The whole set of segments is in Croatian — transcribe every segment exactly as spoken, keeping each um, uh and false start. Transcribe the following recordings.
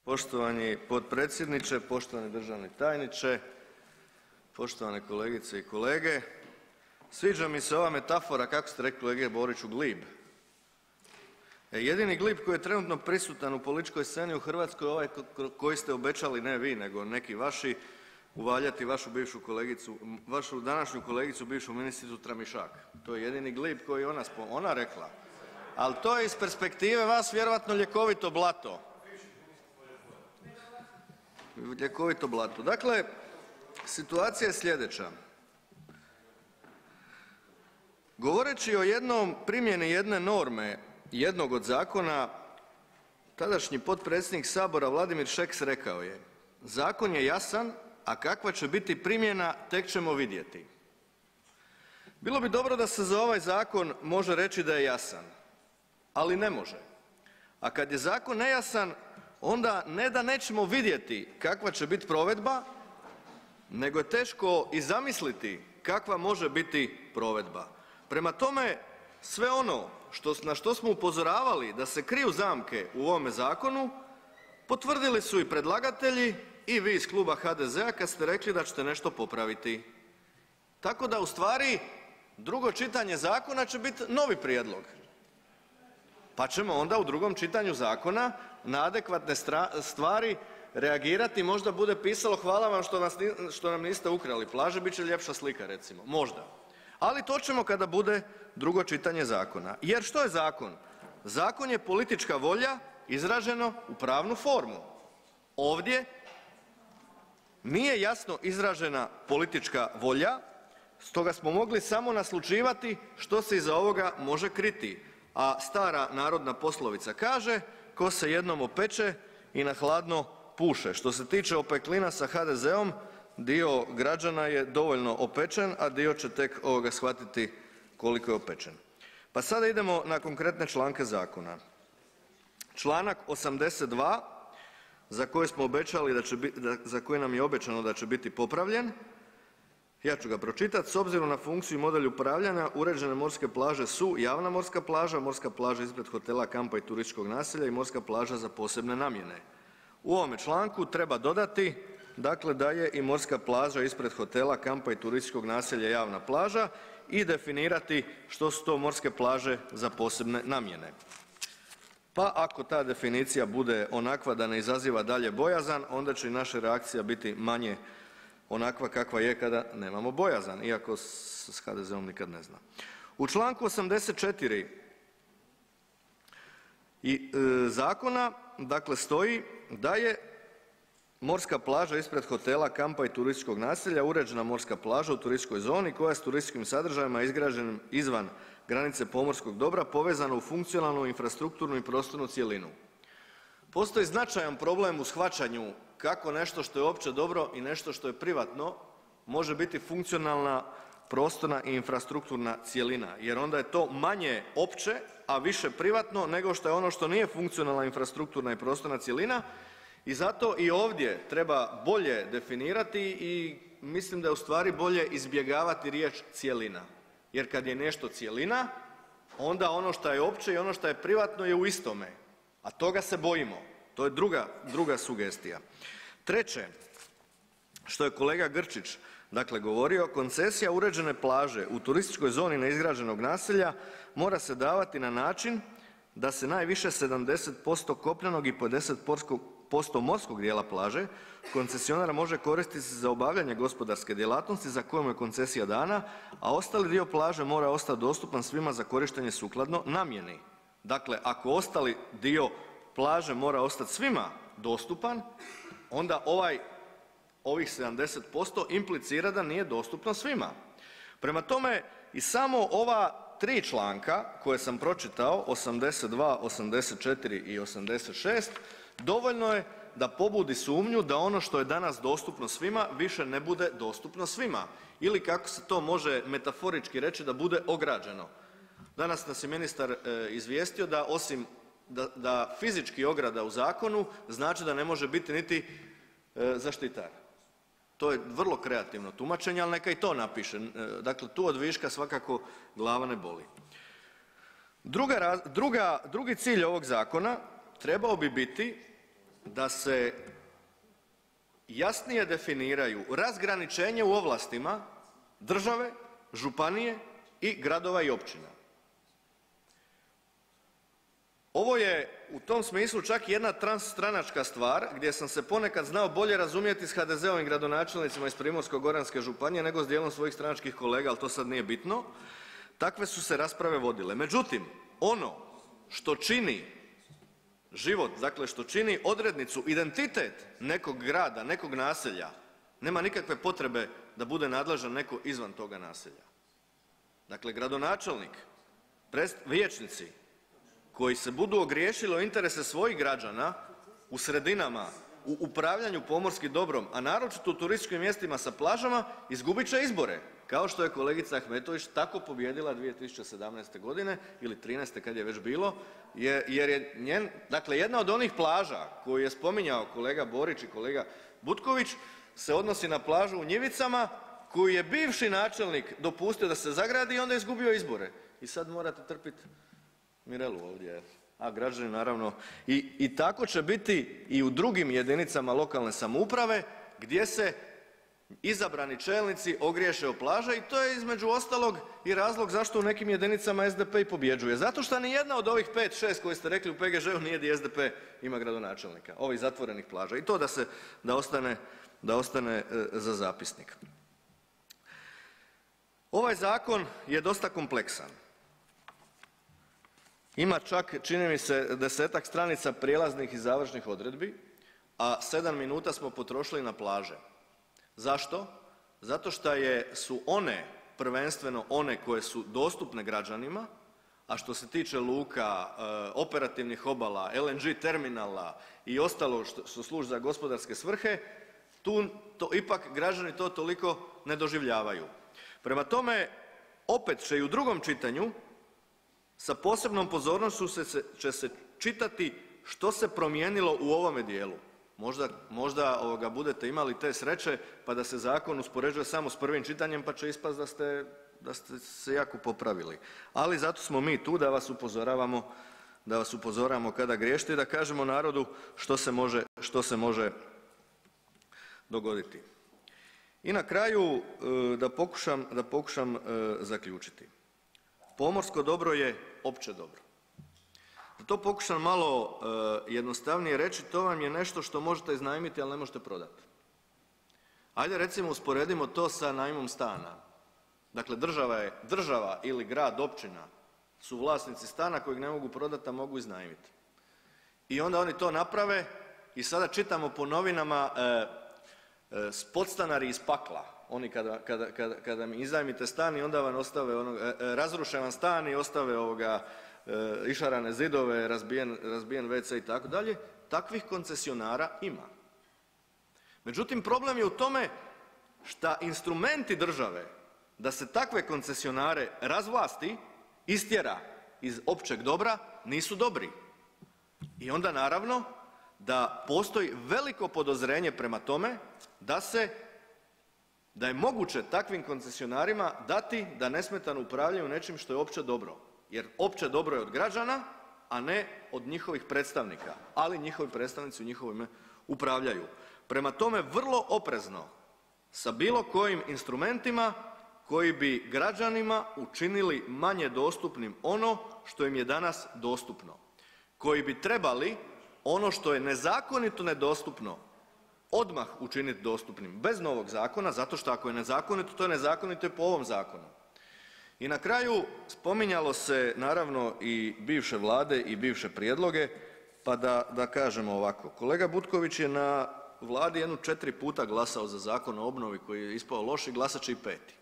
Poštovani potpredsjedniče, poštovani državni tajniče, poštovane kolegice i kolege. Sviđa mi se ova metafora, kako ste rekli kolega Boriću, glib. Jedini glib koji je trenutno prisutan u političkoj sceni u Hrvatskoj je ovaj koji ste obećali, ne vi nego neki vaši, uvaljati vašu bivšu kolegicu, vašu današnju kolegicu, bivšu ministricu Tramišak. To je jedini glib koji je ona, ona rekla. Ali to je iz perspektive vas vjerojatno ljekovito blato. Ljekovito blato. Dakle, situacija je sljedeća. Govoreći o jednom primjeni jedne norme, jednog od zakona, tadašnji potpredsjednik Sabora Vladimir Šeks rekao je: "Zakon je jasan, a kakva će biti primjena tek ćemo vidjeti." Bilo bi dobro da se za ovaj zakon može reći da je jasan, ali ne može. A kad je zakon nejasan, onda ne da nećemo vidjeti kakva će biti provedba, nego je teško i zamisliti kakva može biti provedba. Prema tome, sve ono što, na što smo upozoravali da se kriju zamke u ovome zakonu, potvrdili su i predlagatelji i vi iz kluba H D Z-a kad ste rekli da ćete nešto popraviti. Tako da ustvari drugo čitanje zakona će biti novi prijedlog. Pa ćemo onda u drugom čitanju zakona na adekvatne stvari reagirati, možda bude pisalo hvala vam što, nas, što nam niste ukrali plaže, bit će ljepša slika recimo, možda. Ali to ćemo kada bude drugo čitanje zakona. Jer što je zakon? Zakon je politička volja izraženo u pravnu formu. Ovdje nije jasno izražena politička volja, stoga smo mogli samo naslućivati što se iza ovoga može kriti. A stara narodna poslovica kaže: "Ko se jednom opeče i na hladno puše." Što se tiče opeklina sa H D Z-om, dio građana je dovoljno opečen, a dio će tek ovoga shvatiti koliko je opečen. Pa sada idemo na konkretne članke zakona. Članak osamdeset dva za koji smo obećali da će biti, za koji nam je obećano da će biti popravljen. Ja ću ga pročitati. "S obzirom na funkciju i model upravljanja uređene morske plaže su javna morska plaža, morska plaža ispred hotela, kampa i turističkog naselja i morska plaža za posebne namjene." U ovome članku treba dodati dakle da je i morska plaža ispred hotela, kampa i turističkog naselja javna plaža i definirati što su to morske plaže za posebne namjene. Pa ako ta definicija bude onakva da ne izaziva dalje bojazan, onda će i naša reakcija biti manje onakva kakva je kada nemamo bojazan, iako s H D Z-om nikad ne zna. U članku osamdeset četiri i e, zakona dakle stoji da je morska plaža ispred hotela, kampa i turističkog naselja uređena morska plaža u turističkoj zoni koja s turističkim sadržajima izgrađenim izvan granice pomorskog dobra povezana u funkcionalnu, infrastrukturnu i prostornu cjelinu. Postoji značajan problem u shvaćanju kako nešto što je opće dobro i nešto što je privatno može biti funkcionalna, prostorna i infrastrukturna cjelina, jer onda je to manje opće, a više privatno nego što je ono što nije funkcionalna, infrastrukturna i prostorna cjelina. I zato i ovdje treba bolje definirati i mislim da je ustvari bolje izbjegavati riječ cjelina. Jer kad je nešto cjelina, onda ono što je opće i ono što je privatno je u istome, a toga se bojimo. To je druga, druga sugestija. Treće, što je kolega Grčić dakle govorio, koncesija uređene plaže u turističkoj zoni neizgrađenog naselja mora se davati na način da se najviše sedamdeset posto kopnenog i pedeset posto morskog dijela plaže koncesionar može koristiti za obavljanje gospodarske djelatnosti za koju je koncesija dana, a ostali dio plaže mora ostati dostupan svima za korištenje sukladno namjeni. Dakle, ako ostali dio plaže mora ostati svima dostupan, onda ovaj, ovih sedamdeset posto implicira da nije dostupno svima. Prema tome, i samo ova tri članka koje sam pročitao, osamdeset dva, osamdeset četiri i osamdeset šest, dovoljno je da pobudi sumnju da ono što je danas dostupno svima više ne bude dostupno svima. Ili kako se to može metaforički reći, da bude ograđeno. Danas nas je ministar e, izvijestio da osim da, da fizički ograda u zakonu znači da ne može biti niti e, zaštitar. To je vrlo kreativno tumačenje, ali neka i to napiše. Dakle, tu od viška svakako glava ne boli. Druga, druga, drugi cilj ovog zakona trebao bi biti da se jasnije definiraju razgraničenje u ovlastima države, županije i gradova i općina. Ovo je u tom smislu čak i jedna transstranačka stvar gdje sam se ponekad znao bolje razumjeti s ha de zeovim gradonačelnicima iz Primorsko-goranske županije nego s dijelom svojih stranačkih kolega, ali to sad nije bitno. Takve su se rasprave vodile. Međutim, ono što čini život, dakle što čini odrednicu, identitet nekog grada, nekog naselja, nema nikakve potrebe da bude nadležan neko izvan toga naselja. Dakle, gradonačelnik, vijećnici koji se budu ogriješili o interese svojih građana u sredinama u upravljanju pomorskim dobrom, a naročito u turističkim mjestima sa plažama, izgubit će izbore, kao što je kolegica Ahmetović tako pobijedila dvije tisuće sedamnaeste godine ili trinaeste kad je već bilo, jer je njen, dakle jedna od onih plaža koju je spominjao kolega Borić i kolega Butković se odnosi na plažu u Njivicama koju je bivši načelnik dopustio da se zagradi i onda je izgubio izbore. I sad morate trpiti Mirelu ovdje, a građani naravno i, i tako će biti i u drugim jedinicama lokalne samouprave gdje se izabrani čelnici ogriješe o plaže i to je između ostalog i razlog zašto u nekim jedinicama es de pe i pobjeđuje. Zato što ni jedna od ovih pet, šest koje ste rekli u pe ge žeu nije gdje es de pe ima gradonačelnika, ovih zatvorenih plaža. I to da se, da ostane, da ostane e, za zapisnik. Ovaj zakon je dosta kompleksan. Ima čak, čini mi se, desetak stranica prijelaznih i završnih odredbi, a sedam minuta smo potrošili na plaže. Zašto? Zato što je, su one, prvenstveno one koje su dostupne građanima, a što se tiče luka, operativnih obala, el en ge terminala i ostalo što, što služi za gospodarske svrhe, tu to, ipak građani to toliko ne doživljavaju. Prema tome, opet će i u drugom čitanju sa posebnom pozornošću se, će se čitati što se promijenilo u ovome dijelu. Možda, možda ovoga, budete imali te sreće pa da se zakon uspoređuje samo s prvim čitanjem pa će ispast da ste, da ste se jako popravili. Ali zato smo mi tu da vas upozoravamo, da vas upozoravamo kada griješite i da kažemo narodu što se može, što se može dogoditi. I na kraju da pokušam, da pokušam zaključiti. Pomorsko dobro je opće dobro. Da to pokušam malo jednostavnije reći, to vam je nešto što možete iznajmiti, ali ne možete prodati. Ajde recimo usporedimo to sa najmom stana. Dakle, država je, država ili grad, općina su vlasnici stana kojeg ne mogu prodati, a mogu iznajmiti. I onda oni to naprave i sada čitamo po novinama e, e, podstanari iz pakla. Oni kada, kada, kada, kada mi iznajmite stan i onda vam ostave ono, e, razruše vam stan i ostave ovoga e, išarane zidove, razbijen, razbijen ve ce i tako dalje. Takvih koncesionara ima. Međutim, problem je u tome šta instrumenti države da se takve koncesionare razvlasti, istjera iz općeg dobra, nisu dobri. I onda naravno da postoji veliko podozrenje prema tome da se, da je moguće takvim koncesionarima dati da nesmetano upravljaju nečim što je opće dobro. Jer opće dobro je od građana, a ne od njihovih predstavnika, ali njihovi predstavnici u njihovo ime upravljaju. Prema tome, vrlo oprezno sa bilo kojim instrumentima koji bi građanima učinili manje dostupnim ono što im je danas dostupno, koji bi trebali ono što je nezakonito nedostupno odmah učiniti dostupnim bez novog zakona, zato što ako je nezakonito, to je nezakonito i po ovom zakonu. I na kraju spominjalo se naravno i bivše vlade i bivše prijedloge, pa da, da kažemo ovako. Kolega Butković je na vladi jedno četiri puta glasao za Zakon o obnovi koji je ispao loš i glasat će i peti.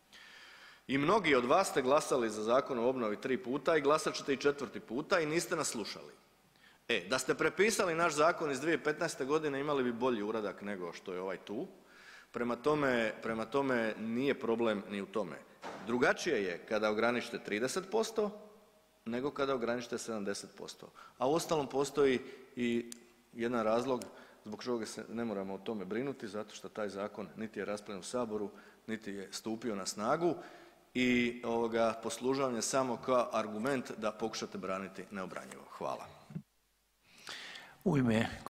I mnogi od vas ste glasali za Zakon o obnovi tri puta i glasat ćete i četvrti puta i niste nas slušali. E, da ste prepisali naš zakon iz dvije tisuće petnaeste. godine imali bi bolji uradak nego što je ovaj tu. Prema tome, prema tome nije problem ni u tome. Drugačije je kada ograničite trideset posto nego kada ograničite sedamdeset posto. A uostalom postoji i jedan razlog zbog čega se ne moramo o tome brinuti, zato što taj zakon niti je raspravljen u Saboru, niti je stupio na snagu i ovoga, poslužavan je samo kao argument da pokušate braniti neobranjivo. Hvala. U ime